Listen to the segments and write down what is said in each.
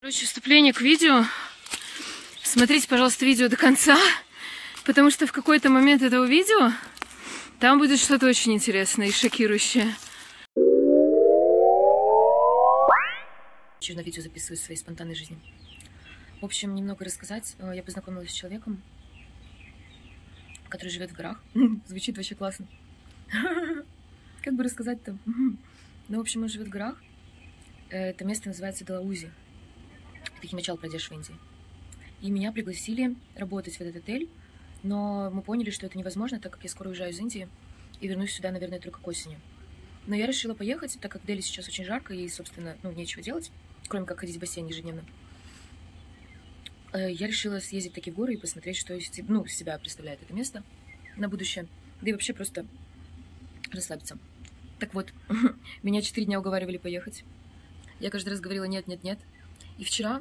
Короче, вступление к видео. Смотрите, пожалуйста, видео до конца, потому что в какой-то момент этого видео там будет что-то очень интересное и шокирующее. На видео записываю своей спонтанной жизни. В общем, немного рассказать. Я познакомилась с человеком, который живет в горах. Звучит вообще классно. Как бы рассказать-то? Ну, в общем, он живет в горах. Это место называется Далаузи. Это Химачал-Прадеш в Индии. И меня пригласили работать в этот отель, но мы поняли, что это невозможно, так как я скоро уезжаю из Индии и вернусь сюда, наверное, только к осени. Но я решила поехать, так как в Дели сейчас очень жарко и, собственно, нечего делать, кроме как ходить в бассейн ежедневно. Я решила съездить таки в горы и посмотреть, что из себя представляет это место на будущее. Да и вообще просто расслабиться. Так вот, меня 4 дня уговаривали поехать. Я каждый раз говорила нет, нет, нет. И вчера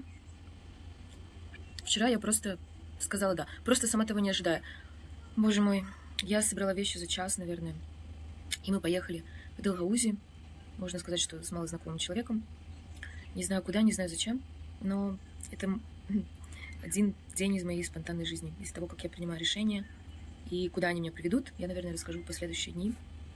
я просто сказала да. Просто сама того не ожидая. Боже мой, я собрала вещи за час, наверное. И мы поехали в Далхаузи. Можно сказать, что с малознакомым человеком. Не знаю куда, не знаю зачем. Но это один день из моей спонтанной жизни. Из того, как я принимаю решения и куда они меня приведут, я, наверное, расскажу в последующие дни.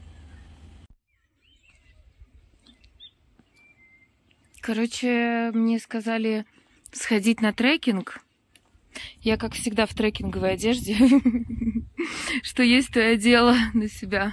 Короче, мне сказали сходить на трекинг. Я, как всегда, в трекинговой одежде. Что есть, то я одела на себя.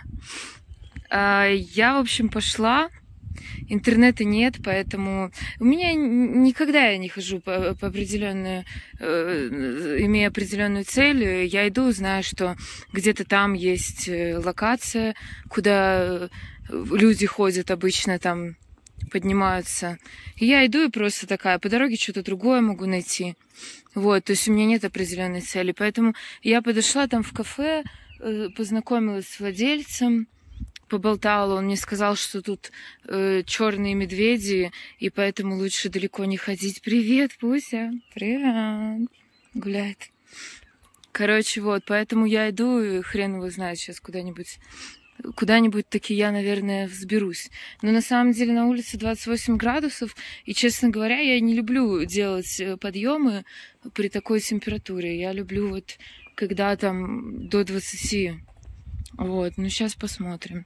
Я, в общем, пошла. Интернета нет, поэтому у меня никогда я не хожу по определенную, имея определенную цель. Я иду, знаю, что где-то там есть локация, куда люди ходят обычно, там поднимаются. И я иду и просто такая, по дороге что-то другое могу найти. Вот, то есть у меня нет определенной цели. Поэтому я подошла там в кафе, познакомилась с владельцем, поболтала. Он мне сказал, что тут черные медведи, и поэтому лучше далеко не ходить. Привет, Пуся! Привет! Гуляет. Короче, вот, поэтому я иду, и хрен его знает, сейчас куда-нибудь таки я, наверное, взберусь. Но на самом деле на улице 28 градусов, и, честно говоря, я не люблю делать подъемы при такой температуре. Я люблю вот, когда там до 20. Вот, ну сейчас посмотрим.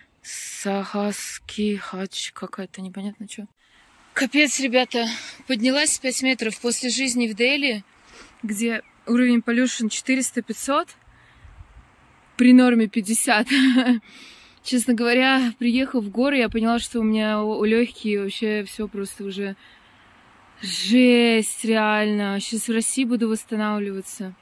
Сахаски хач, какая-то непонятно что. Капец, ребята, поднялась 5 метров после жизни в Дели, где уровень pollution 400-500, при норме 50. Честно говоря, приехав в горы, я поняла, что у меня легкие вообще все просто уже жесть, реально. Сейчас в России буду восстанавливаться.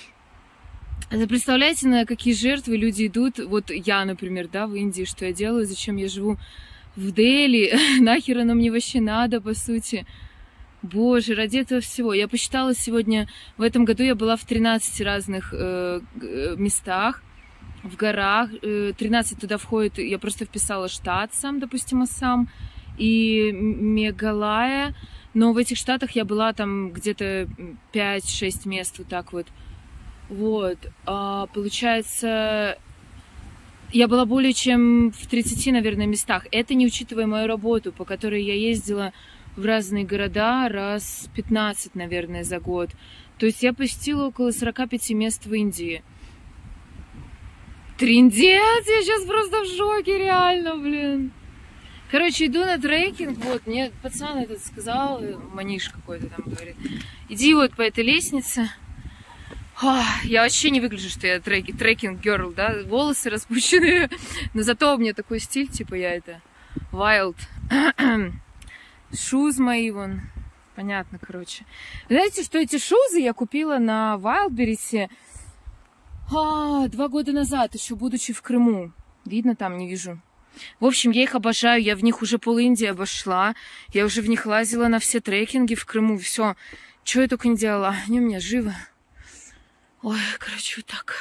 Это представляете, на какие жертвы люди идут? Вот я, например, да, в Индии, что я делаю, зачем я живу в Дели? Нахер оно мне вообще надо, по сути? Боже, ради этого всего. Я посчитала сегодня, в этом году я была в 13 разных местах, в горах. 13 туда входит, я просто вписала штат сам, допустим, Ассам и Мегалая. Но в этих штатах я была там где-то 5-6 мест, вот так вот. Вот, получается, я была более чем в 30, наверное, местах. Это не учитывая мою работу, по которой я ездила в разные города раз 15, наверное, за год. То есть я посетила около 45 мест в Индии. Триндец! Я сейчас просто в шоке, реально, блин. Короче, иду на трекинг, вот, мне пацан этот сказал, маниш какой-то там говорит, иди вот по этой лестнице. Я вообще не выгляжу, что я трекинг-герл, да, волосы распущенные, но зато у меня такой стиль, типа я это, wild. Шуз мои вон, понятно, короче. Знаете, что эти шузы я купила на Wildberries 2 года назад, еще будучи в Крыму. Видно там, не вижу. В общем, я их обожаю, я в них уже пол-Индии обошла, я уже в них лазила на все трекинги в Крыму, все, что я только не делала, они у меня живы. Ой, короче, вот так.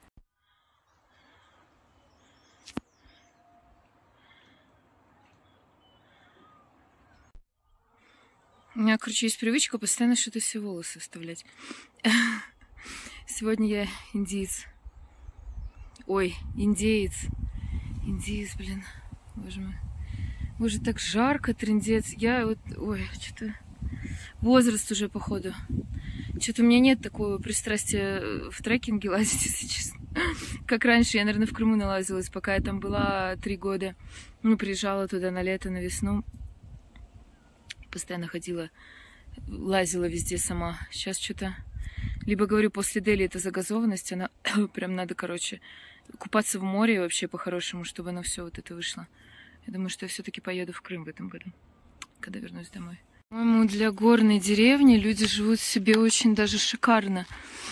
У меня, короче, есть привычка постоянно что-то себе волосы вставлять. Сегодня я индиец. Ой, индеец. Индиец, блин. Боже мой. Боже, так жарко, трындец. Я вот... Ой, что-то... Возраст уже, походу. Что-то у меня нет такого пристрастия в трекинге лазить, если честно. Как раньше, я, наверное, в Крыму налазилась, пока я там была 3 года. Ну, приезжала туда на лето, на весну. Постоянно ходила, лазила везде сама. Сейчас что-то... Либо, говорю, после Дели это загазованность, она прям надо, короче, купаться в море вообще по-хорошему, чтобы оно все вот это вышло. Я думаю, что я все-таки поеду в Крым в этом году, когда вернусь домой. По-моему, для горной деревни люди живут себе очень даже шикарно.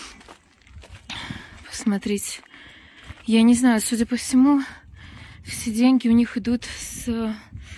Посмотрите. Я не знаю, судя по всему, все деньги у них идут с...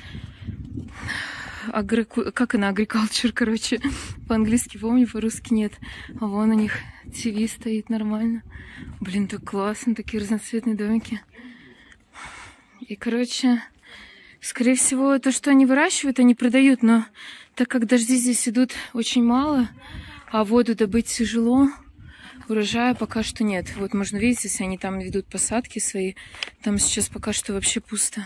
Как она, agriculture, короче. По-английски помню, по-русски нет. А вон у них ТВ стоит нормально. Блин, так классно, такие разноцветные домики. И, короче, скорее всего, то, что они выращивают, они продают. Но так как дожди здесь идут очень мало, а воду добыть тяжело, урожая пока что нет. Вот можно видеть, если они там ведут посадки свои, там сейчас пока что вообще пусто.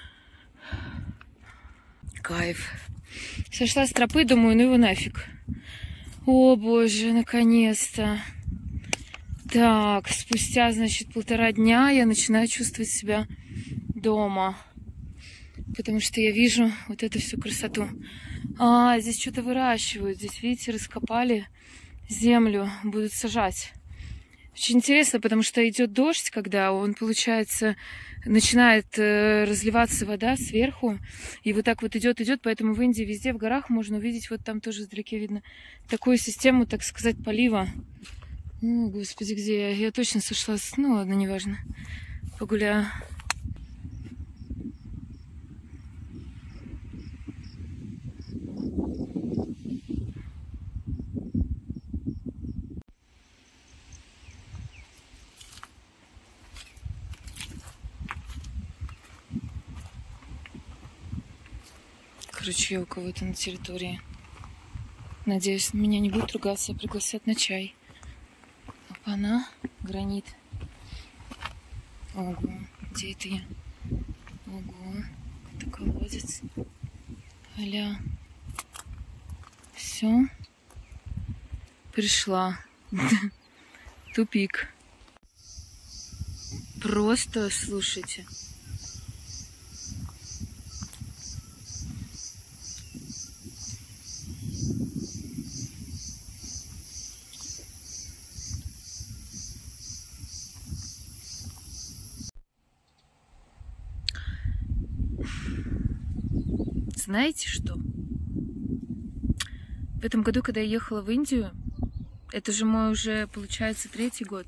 Кайф. Сошла с тропы, думаю, ну его нафиг. О, боже, наконец-то. Так, спустя, значит, 1,5 дня я начинаю чувствовать себя дома. Потому что я вижу вот эту всю красоту. А, здесь что-то выращивают. Здесь, видите, раскопали землю, будут сажать. Очень интересно, потому что идет дождь, когда он, получается, начинает разливаться вода сверху, и вот так вот идет, поэтому в Индии везде в горах можно увидеть, вот там тоже вдалеке видно, такую систему, так сказать, полива. О, господи, где я? Я точно сошла с... Ну ладно, неважно. Погуляю. Короче, я у кого-то на территории. Надеюсь, меня не будут ругаться, а пригласят на чай. Опа-на, гранит. Ого, где это я? Ого, это колодец. Аля. Все. Пришла. Тупик. Просто слушайте. Знаете что? В этом году, когда я ехала в Индию, это же мой уже, получается, 3-й год,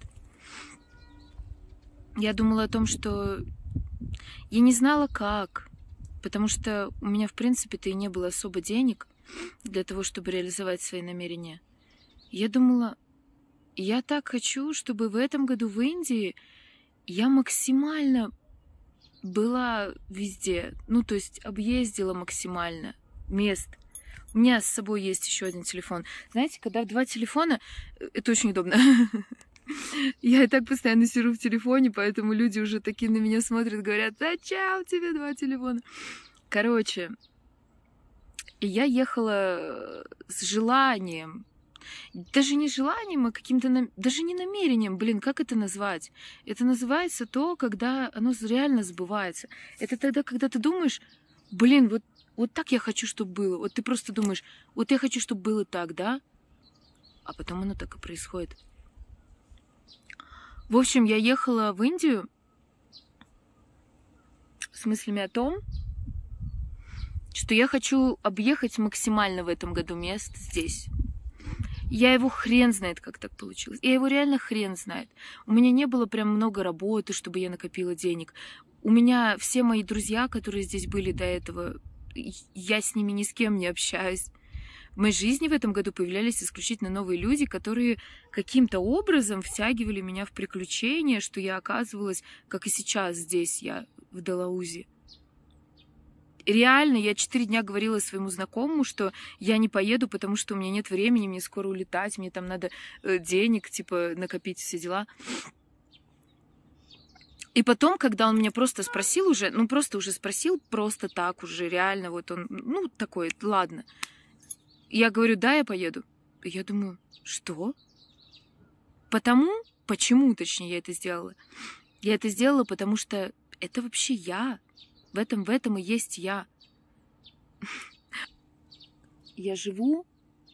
я думала о том, что я не знала как, потому что у меня, в принципе-то, и не было особо денег для того, чтобы реализовать свои намерения. Я думала, я так хочу, чтобы в этом году в Индии я максимально была везде, ну, то есть объездила максимально мест. У меня с собой есть еще один телефон. Знаете, когда 2 телефона, это очень удобно. Я и так постоянно сижу в телефоне, поэтому люди уже такие на меня смотрят, говорят, зачем тебе 2 телефона? Короче, я ехала с желанием, даже не желанием, а каким-то, даже не намерением, блин, как это назвать? Это называется то, когда оно реально сбывается. Это тогда, когда ты думаешь, блин, вот так я хочу, чтобы было. Вот ты просто думаешь, вот я хочу, чтобы было так, да? А потом оно так и происходит. В общем, я ехала в Индию с мыслями о том, что я хочу объехать максимально в этом году мест здесь. Я его хрен знает, как так получилось. Я его реально хрен знает. У меня не было прям много работы, чтобы я накопила денег. У меня все мои друзья, которые здесь были до этого, я с ними ни с кем не общаюсь. В моей жизни в этом году появлялись исключительно новые люди, которые каким-то образом втягивали меня в приключения, что я оказывалась, как и сейчас здесь я, в Далаузи. Реально, я 4 дня говорила своему знакомому, что я не поеду, потому что у меня нет времени, мне скоро улетать, мне там надо денег, типа, накопить, все дела. И потом, когда он меня просто спросил уже, просто так уже, реально, вот он, такой, ладно. Я говорю, да, я поеду. И я думаю, что? Почему, точнее, я это сделала? Я это сделала, потому что это вообще я. В этом и есть я. Я живу,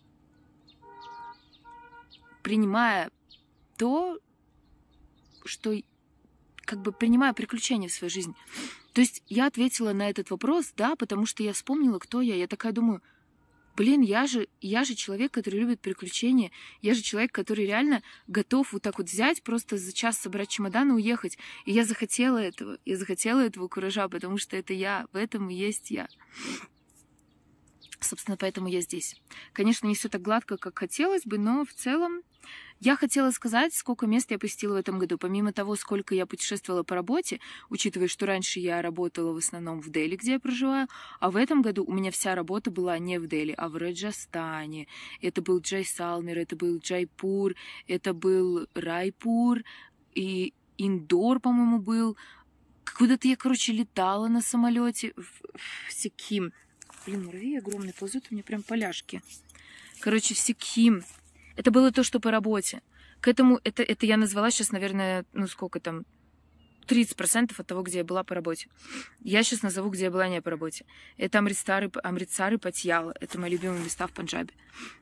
принимая то, что как бы принимая приключения в свою жизнь. То есть я ответила на этот вопрос, да, потому что я вспомнила, кто я. Я такая думаю, блин, я же человек, который любит приключения. Я же человек, который реально готов вот так вот взять, просто за час собрать чемодан и уехать. И я захотела этого. Я захотела этого куража, потому что это я. В этом и есть я. Собственно, поэтому я здесь. Конечно, не все так гладко, как хотелось бы, но в целом я хотела сказать, сколько мест я посетила в этом году. Помимо того, сколько я путешествовала по работе, учитывая, что раньше я работала в основном в Дели, где я проживаю, а в этом году у меня вся работа была не в Дели, а в Раджастане. Это был Джайсалмер, это был Джайпур, это был Райпур, и Индор, по-моему, был. Куда-то я, короче, летала на самолете в Сиким. Блин, муравьи огромные ползут, у меня прям поляшки. Короче, в Сиким. Это было то, что по работе. К этому, это я назвала сейчас, наверное, ну сколько там, 30% от того, где я была по работе. Я сейчас назову, где я была не по работе. Это Амритсар и Патьяла. Это мои любимые места в Панджабе.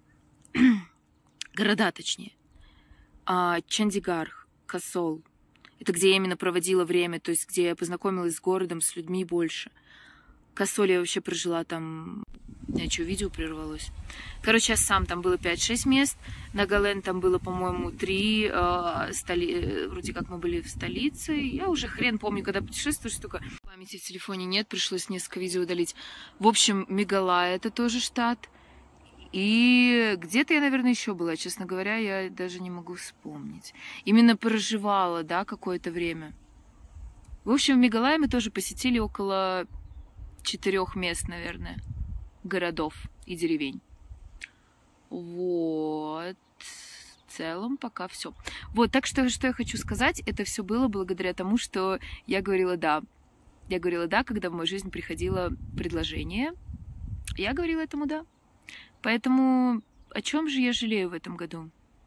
Города, точнее. Чандигарх, Касол. Это где я именно проводила время, то есть где я познакомилась с городом, с людьми больше. Касоль я вообще прожила там... Я что, видео прервалось? Короче, Ассам там было 5-6 мест. Нагаленд там было, по-моему, 3. Вроде как мы были в столице. Я уже хрен помню, когда путешествую, что такое. Памяти в телефоне нет, пришлось несколько видео удалить. В общем, Мегалая это тоже штат. И где-то я, наверное, еще была. Честно говоря, я даже не могу вспомнить. Именно проживала, да, какое-то время. В общем, в Мегалае мы тоже посетили около 4 мест, наверное. Городов и деревень. Вот. В целом пока все. Вот, так что я хочу сказать, это все было благодаря тому, что я говорила да. Я говорила да, когда в мою жизнь приходило предложение. Я говорила этому да. Поэтому о чем же я жалею в этом году?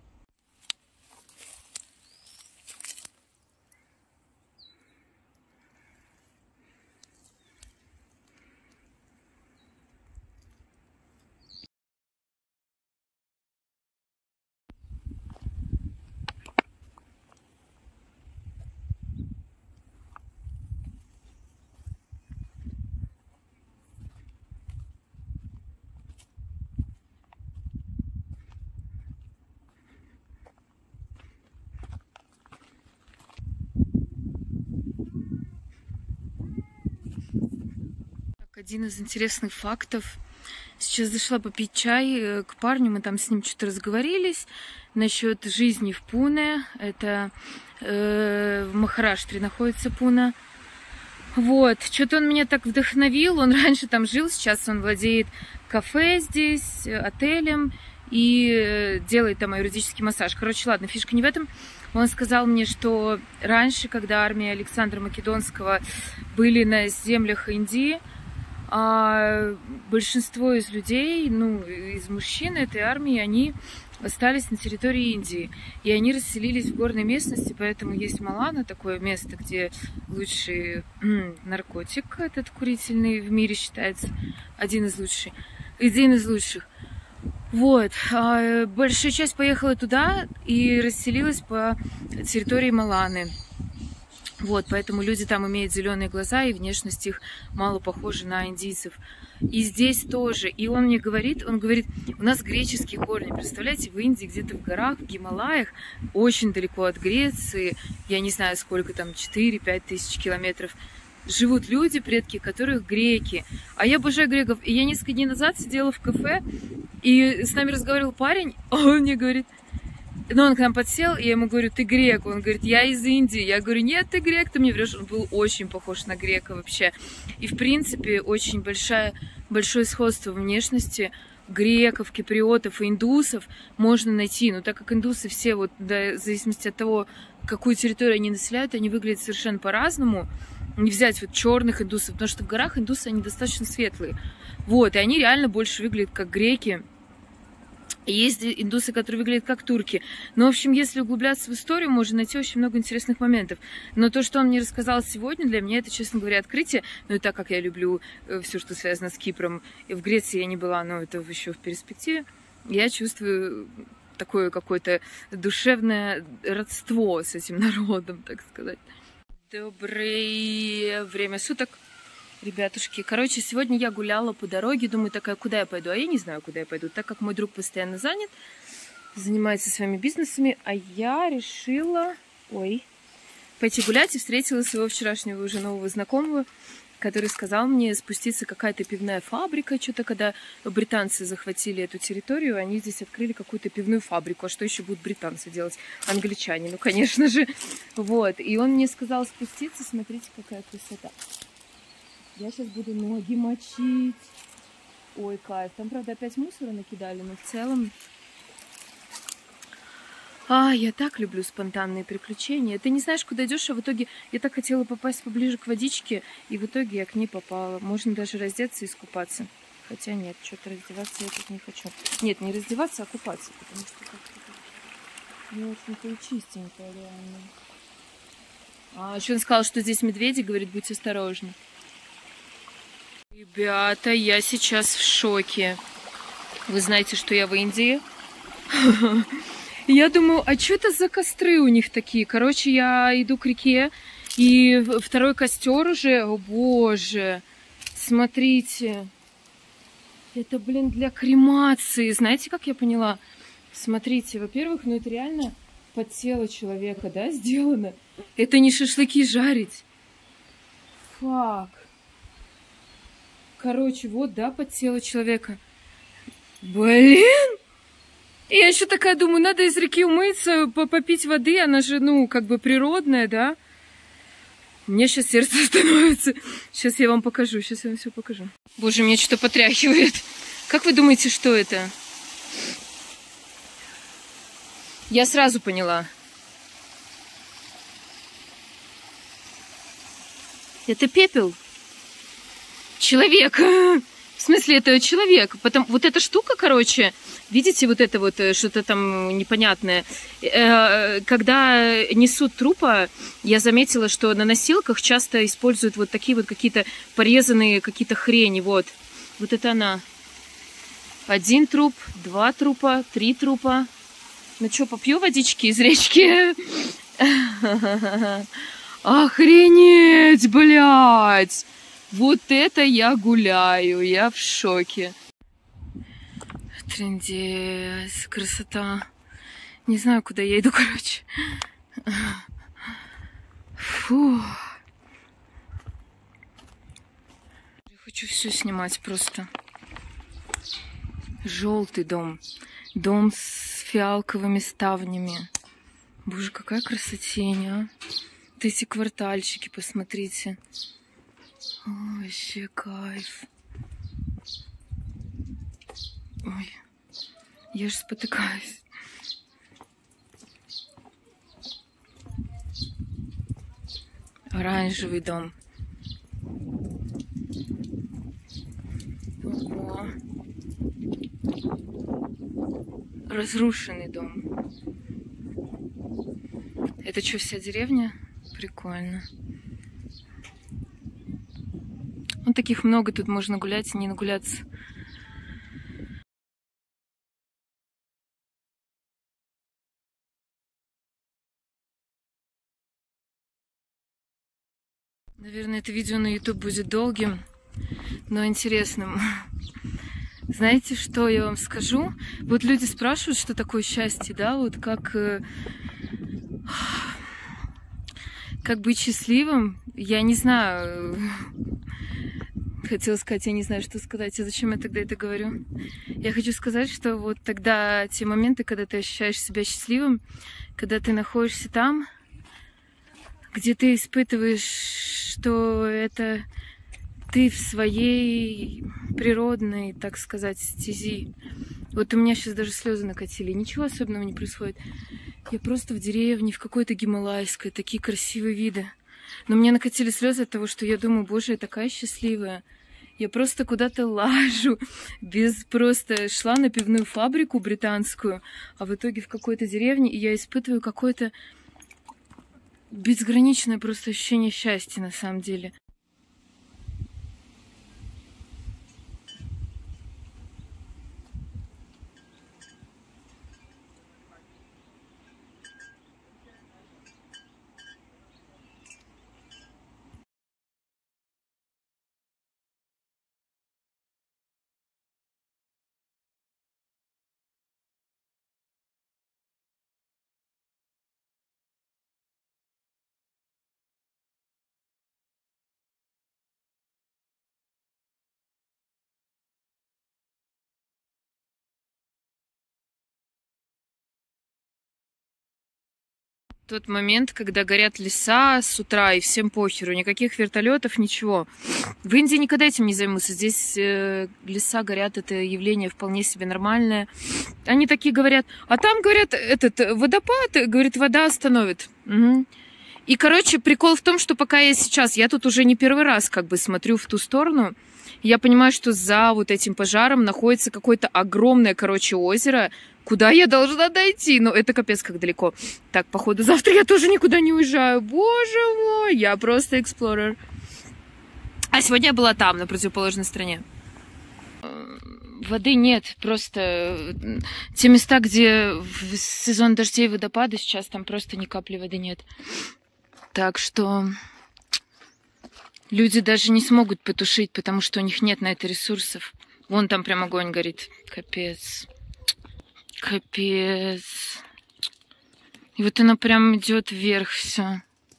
Один из интересных фактов. Сейчас зашла попить чай к парню, мы там с ним что-то разговорились насчет жизни в Пуне. Это в Махараштре находится Пуна. Вот, что-то он меня так вдохновил. Он раньше там жил, сейчас он владеет кафе здесь, отелем и делает там аюрведический массаж. Короче, ладно, фишка не в этом. Он сказал мне, что раньше, когда армия Александра Македонского были на землях Индии, большинство из людей, ну, из мужчин этой армии, они остались на территории Индии. И они расселились в горной местности, поэтому есть Малана, такое место, где лучший наркотик этот курительный в мире считается, один из лучших. Вот. Большая часть поехала туда и расселилась по территории Маланы. Вот, поэтому люди там имеют зеленые глаза, и внешность их мало похожа на индийцев. И здесь тоже. И он мне говорит, у нас греческие корни. Представляете, в Индии, где-то в горах, в Гималаях, очень далеко от Греции, я не знаю, сколько там, 4-5 тысяч километров, живут люди, предки которых греки. А я обожаю греков. И я несколько дней назад сидела в кафе, и с нами разговаривал парень, а он мне говорит... Но он к нам подсел, и я ему говорю, ты грек. Он говорит, я из Индии. Я говорю, нет, ты грек, ты мне врешь. Он был очень похож на грека вообще. И, в принципе, очень большое сходство внешности греков, киприотов и индусов можно найти. Но так как индусы все, вот, в зависимости от того, какую территорию они населяют, они выглядят совершенно по-разному. Не взять вот черных индусов, потому что в горах индусы, они достаточно светлые. Вот, и они реально больше выглядят как греки. Есть индусы, которые выглядят как турки. Но, в общем, если углубляться в историю, можно найти очень много интересных моментов. Но то, что он мне рассказал сегодня, для меня это, честно говоря, открытие. Ну и так как я люблю все, что связано с Кипром, и в Греции я не была, но это еще в перспективе, я чувствую такое какое-то душевное родство с этим народом, так сказать. Доброе время суток, ребятушки. Короче, сегодня я гуляла по дороге, думаю, такая, куда я пойду? А я не знаю, куда я пойду, так как мой друг постоянно занят, занимается своими бизнесами, а я решила, пойти гулять и встретила своего вчерашнего уже нового знакомого, который сказал мне спуститься какая-то пивная фабрика, что-то когда британцы захватили эту территорию, они здесь открыли какую-то пивную фабрику, а что еще будут британцы делать? Англичане, ну, конечно же. Вот, и он мне сказал спуститься, смотрите, какая красота. Я сейчас буду ноги мочить. Ой, кайф. Там, правда, опять мусора накидали, но в целом... я так люблю спонтанные приключения. Ты не знаешь, куда идешь, а в итоге я так хотела попасть поближе к водичке, и в итоге я к ней попала. Можно даже раздеться и искупаться. Хотя нет, что-то раздеваться я тут не хочу. Нет, не раздеваться, а купаться, потому что как-то не очень-то и чистенько, реально. Еще он сказал, что здесь медведи, говорит, будьте осторожны. Ребята, я сейчас в шоке. Вы знаете, что я в Индии? Я думаю, а что это за костры у них такие? Короче, я иду к реке, и второй костер уже, о боже, смотрите. Это, блин, для кремации. Знаете, как я поняла? Смотрите, во-первых, ну это реально под тело человека, да, сделано. Это не шашлыки жарить. Фак. Короче, вот, да, под тело человека. Блин! И я еще такая думаю, надо из реки умыться, попить воды, она же, ну, как бы природная, да? Мне сейчас сердце становится. Сейчас я вам покажу, сейчас я вам все покажу. Боже, меня что-то потряхивает. Как вы думаете, что это? Я сразу поняла. Это пепел. Человек. В смысле, это человек. Потом вот эта штука, короче, видите, вот это вот что-то там непонятное. Когда несут трупа, я заметила, что на носилках часто используют вот такие вот какие-то порезанные какие-то хрени. Вот. Вот это она. 1 труп, 2 трупа, 3 трупа. Ну что, попью водички из речки? Охренеть, блядь! Вот это я гуляю, я в шоке. Трындец, красота. Не знаю, куда я иду, короче. Фу. Я хочу все снимать просто. Желтый дом. Дом с фиалковыми ставнями. Боже, какая красотень, а. Вот эти квартальчики, посмотрите. Ой, вообще кайф. Ой, я же спотыкаюсь. Оранжевый дом. Ого. Разрушенный дом. Это что, вся деревня? Прикольно. Вот таких много, тут можно гулять и не нагуляться. Наверное, это видео на YouTube будет долгим, но интересным. Знаете, что я вам скажу? Вот люди спрашивают, что такое счастье, да? Вот как быть счастливым? Я не знаю. Хотела сказать, я не знаю, что сказать. А зачем я тогда это говорю? Я хочу сказать, что вот тогда те моменты, когда ты ощущаешь себя счастливым, когда ты находишься там, где ты испытываешь, что это ты в своей природной, так сказать, стези. Вот у меня сейчас даже слезы накатили. Ничего особенного не происходит. Я просто в деревне, в какой-то гималайской, такие красивые виды. Но мне накатили слезы от того, что я думаю, боже, я такая счастливая. Я просто куда-то лажу. Просто шла на пивную фабрику британскую, а в итоге в какой-то деревне, и я испытываю какое-то безграничное просто ощущение счастья на самом деле. Тот момент, когда горят леса с утра, и всем похеру, никаких вертолетов, ничего. В Индии никогда этим не займутся. Здесь леса горят, это явление вполне себе нормальное. Они такие говорят, а там, говорят, водопад, говорит, вода остановит. Угу. И, короче, прикол в том, что пока я тут уже не первый раз как бы смотрю в ту сторону, я понимаю, что за вот этим пожаром находится какое-то огромное, короче, озеро, куда я должна дойти. Но это капец как далеко. Так, походу, завтра я тоже никуда не уезжаю. Боже мой, я просто эксплорер. А сегодня я была там, на противоположной стороне. Воды нет, просто те места, где в сезон дождей водопады, сейчас там просто ни капли воды нет. Так что люди даже не смогут потушить, потому что у них нет на это ресурсов. Вон там прям огонь горит. Капец. Капец. И вот оно прям идет вверх все.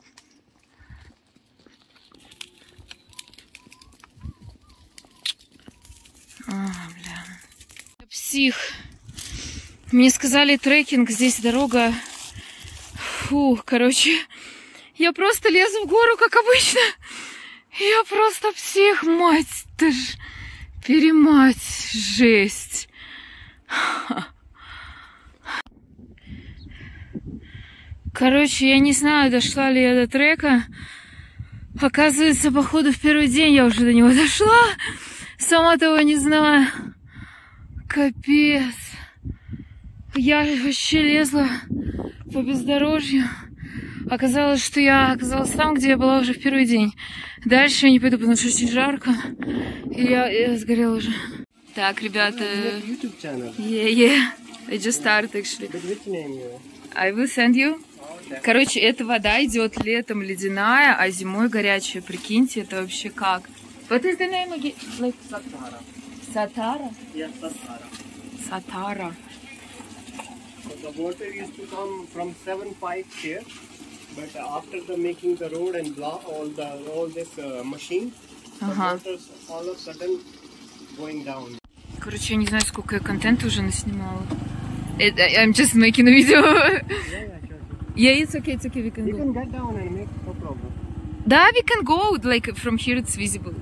Бля. Псих. Мне сказали трекинг, здесь дорога. Фу, короче. Я просто лезу в гору, как обычно. Я просто псих, мать. Ты ж перемать. Жесть. Короче, я не знаю, дошла ли я до трека. Оказывается, походу, в первый день я уже до него дошла. Сама того не знаю. Капец. Я вообще лезла по бездорожью. Оказалось, что я оказалась там, где я была уже в первый день. Дальше я не пойду, потому что очень жарко. И я сгорела уже. Так, ребята. Yeah. I just started, actually. I will send you. Короче, эта вода идет летом ледяная, а зимой горячая. Прикиньте, это вообще как? What is the name again? Like... Satara. Satara? Yes, Satara. Satara. So the water used to come from 7 pipes here, but after the making the road and block all this machine, the water all of a sudden going down. Короче, я не знаю, сколько я контента уже наснимала. I'm just making a video. Yeah, it's okay, we can go. You can get down and make no problem. Да, we can go, like from here it's visible.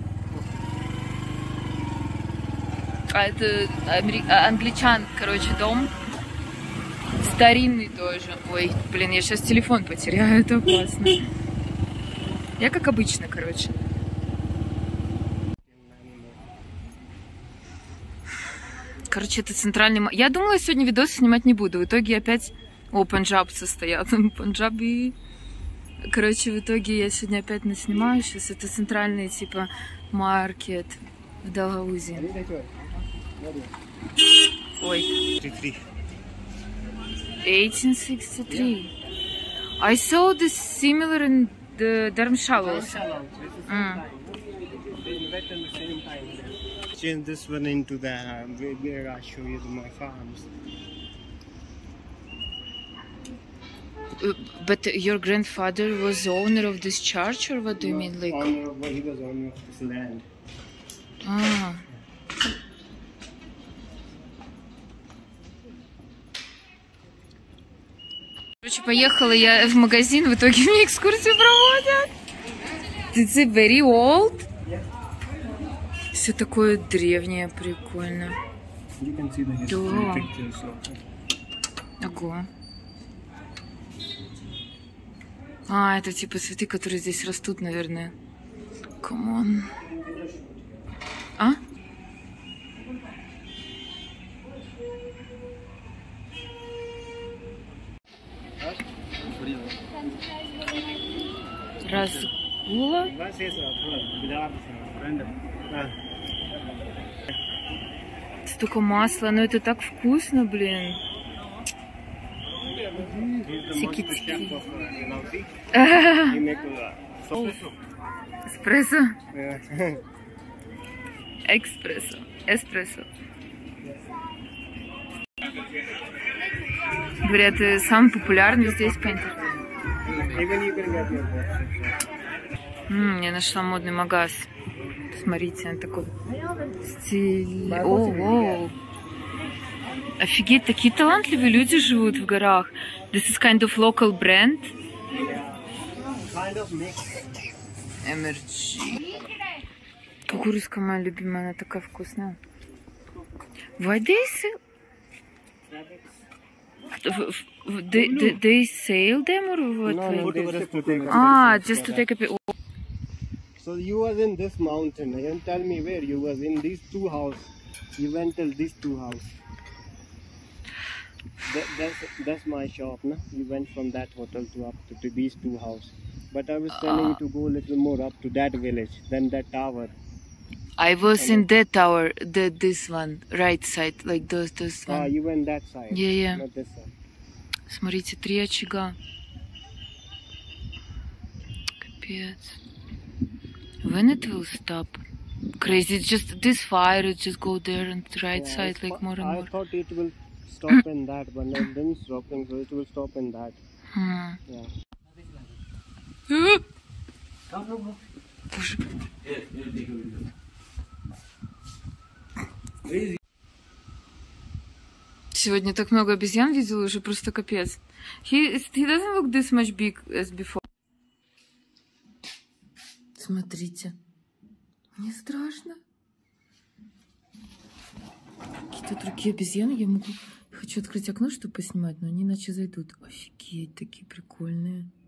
А это англичан, короче, дом. Старинный тоже. Ой, блин, я сейчас телефон потеряю, это опасно. Я как обычно, короче. Короче, это центральный... Я думала, сегодня видосы снимать не буду. В итоге опять... О, панджабцы стоят. Панджаби. Короче, в итоге я сегодня опять наснимаю. Сейчас это центральный, типа, маркет в Далхаузи. Ой. 1863. I saw this similar in the Dharamshala also. Change this one into the where I show you my farms. But your grandfather was the owner of this church, or what do you mean? Like, he was owner of this land. Ah. Короче, поехала я в магазин, в итоге мне экскурсию проводят. It's very old. Все такое древнее, прикольно. You can see the history pictures of it. Ого. А, это типа цветы, которые здесь растут, наверное. Come on. А? Разгула? Столько масла, но это так вкусно, блин. Тики-тики. Эспрессо? Экспрессо. Эспрессо. Говорят, самый популярный здесь по интернету. Я нашла модный магаз. Смотрите, он такой стиль. О, офигеть, такие талантливые люди живут в горах. This is kind of local brand. Energy. Кукурузка моя любимая, она такая вкусная. Why they sell? They sell them or what? No, Just to take a picture. So you was in this mountain. You tell me where you was in these two houses. You went till these two houses. That's my shop, no? You went from that hotel to up to these two houses. But I was telling you to go a little more up to that village, then that tower. I was in that tower, this one, right side, like those one. You went that side. Yeah. Not this side. Смотрите, 3 очага. Капец. When it will stop? Crazy, it's just this fire, it just go there and right side, like more and more. I thought it will stop in that, but it didn't stop in, so it will stop in that. Yeah. Боже. Сегодня так много обезьян видела, уже просто капец. He doesn't look this much big as before. Смотрите. Мне страшно. Какие-то другие обезьяны. Я хочу открыть окно, чтобы поснимать, но они иначе зайдут. Офигеть, такие прикольные.